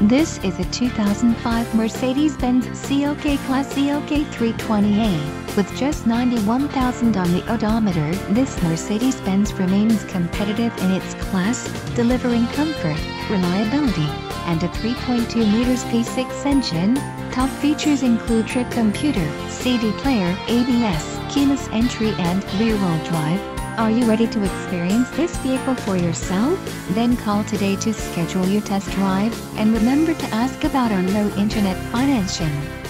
This is a 2005 Mercedes-Benz CLK-Class CLK320A. With just 91,000 on the odometer, this Mercedes-Benz remains competitive in its class, delivering comfort, reliability, and a 3.2 liters V6 engine. Top features include trip computer, CD player, ABS, keyless entry and rear-wheel drive. Are you ready to experience this vehicle for yourself? Then call today to schedule your test drive, and remember to ask about our low internet financing.